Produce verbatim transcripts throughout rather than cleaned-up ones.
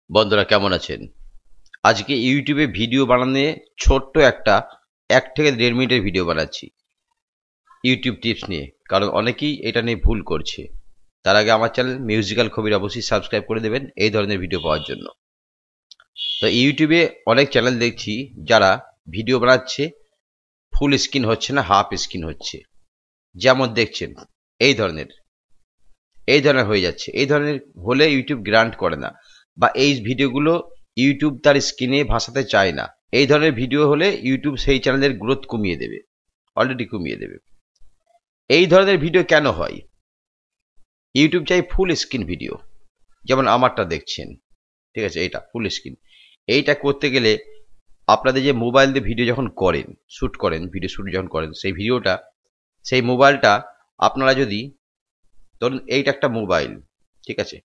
বন্ধুরা কেমন আছেন? আজকে ইউটিউবে ভিডিও বানানো ছোট্ট একটা এক থেকে দেড় মিনিটের ভিডিও বানাচ্ছি ইউটিউব টিপস নিয়ে, কারণ অনেকেই এটা নিয়ে ভুল করছে। তার আগে আমার চ্যানেল মিউজিক্যাল খবির অবশ্যই সাবস্ক্রাইব করে দেবেন এই ধরনের ভিডিও পাওয়ার জন্য। তো ইউটিউবে অনেক চ্যানেল দেখছি যারা ভিডিও বানাচ্ছে ফুল স্ক্রিন হচ্ছে না, হাফ স্ক্রিন হচ্ছে। যেমন দেখছেন এই ধরনের এই ধরনের হয়ে যাচ্ছে। এই ধরনের হলে ইউটিউব গ্রান্ট করে না, বা এই ভিডিওগুলো ইউটিউব তার স্ক্রিনে ভাসাতে চায় না। এই ধরনের ভিডিও হলে ইউটিউব সেই চ্যানেলের গ্রোথ কমিয়ে দেবে, অলরেডি কমিয়ে দেবে। এই ধরনের ভিডিও কেন হয়? ইউটিউব চাই ফুল স্ক্রিন ভিডিও, যেমন আমারটা দেখছেন, ঠিক আছে, এইটা ফুল স্ক্রিন। এইটা করতে গেলে আপনাদের যে মোবাইল দিয়ে ভিডিও যখন করেন, শ্যুট করেন, ভিডিও শ্যুট যখন করেন, সেই ভিডিওটা সেই মোবাইলটা আপনারা যদি ধরুন এইটা একটা মোবাইল, ঠিক আছে,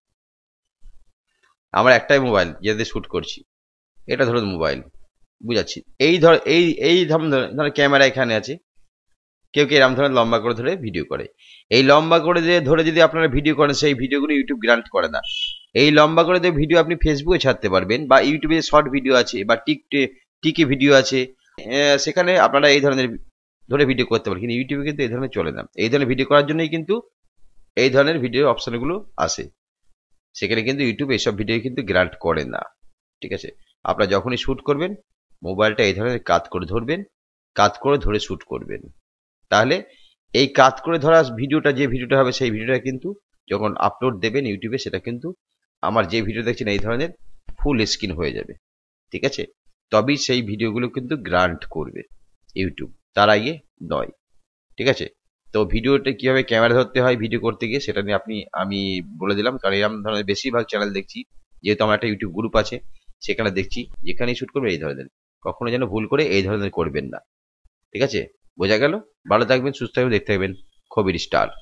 আমার একটাই মোবাইল যেটাতে শ্যুট করছি, এটা ধরুন মোবাইল, বুঝাচ্ছি। এই ধর এই এই ধর ক্যামেরা এখানে আছে, কেউ কেউ এরকম ধরনের লম্বা করে ধরে ভিডিও করে। এই লম্বা করে দিয়ে ধরে যদি আপনারা ভিডিও করেন, সেই ভিডিওগুলো ইউটিউব গ্রান্ট করে না। এই লম্বা করে দিয়ে ভিডিও আপনি ফেসবুকে ছাড়তে পারবেন, বা ইউটিউবে শর্ট ভিডিও আছে, বা টিক টিকি ভিডিও আছে, সেখানে আপনারা এই ধরনের ধরে ভিডিও করতে পারেন। কিন্তু ইউটিউবে কিন্তু এই ধরনের চলে না। এই ধরনের ভিডিও করার জন্যই কিন্তু এই ধরনের ভিডিও অপশনগুলো আসে। সেখানে কিন্তু ইউটিউব এইসব ভিডিও কিন্তু গ্রান্ট করে না, ঠিক আছে। আপনারা যখনই শ্যুট করবেন, মোবাইলটা এই ধরনের কাত করে ধরবেন, কাত করে ধরে শ্যুট করবেন। তাহলে এই কাত করে ধরা ভিডিওটা, যে ভিডিওটা হবে, সেই ভিডিওটা কিন্তু যখন আপলোড দেবেন ইউটিউবে, সেটা কিন্তু আমার যে ভিডিও দেখছেন এই ধরনের ফুল স্ক্রিন হয়ে যাবে, ঠিক আছে। তবেই সেই ভিডিওগুলো কিন্তু গ্রান্ট করবে ইউটিউব, তার আগে নয়, ঠিক আছে। তো ভিডিওটা কিভাবে ক্যামেরা ধরতে হয় ভিডিও করতে গিয়ে, সেটা নিয়ে আপনি আমি বলে দিলাম। কারণ এরকম ধরনের বেশিরভাগ চ্যানেল দেখছি, যেহেতু আমার একটা ইউটিউব গ্রুপ আছে, সেখানে দেখছি যেখানেই শ্যুট করবে এই ধরনের, কখনো যেন ভুল করে এই ধরনের করবেন না, ঠিক আছে। বোঝা গেল? ভালো থাকবেন, সুস্থ থাকবেন, দেখতে থাকবেন খবির স্টার।